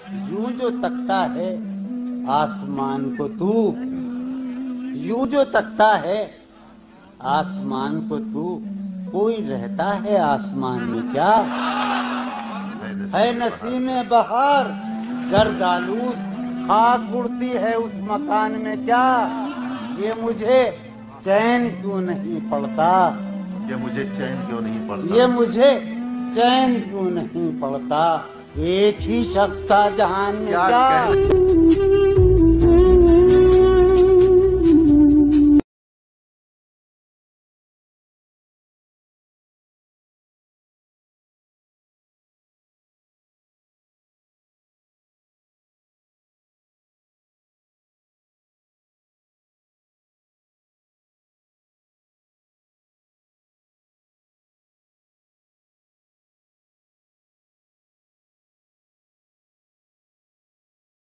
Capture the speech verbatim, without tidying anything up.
यूं जो तकता है आसमान को तू, यूं जो तकता है आसमान को तू, कोई रहता है आसमान में क्या? है नसीमे बहार गर्द आलूद, खाक उड़ती है उस मकान में क्या? ये मुझे चैन क्यों नहीं पड़ता, ये मुझे चैन क्यों नहीं पड़ता, ये मुझे चैन क्यों नहीं पड़ता? एक ही शख्स था जहान में क्या, क्या?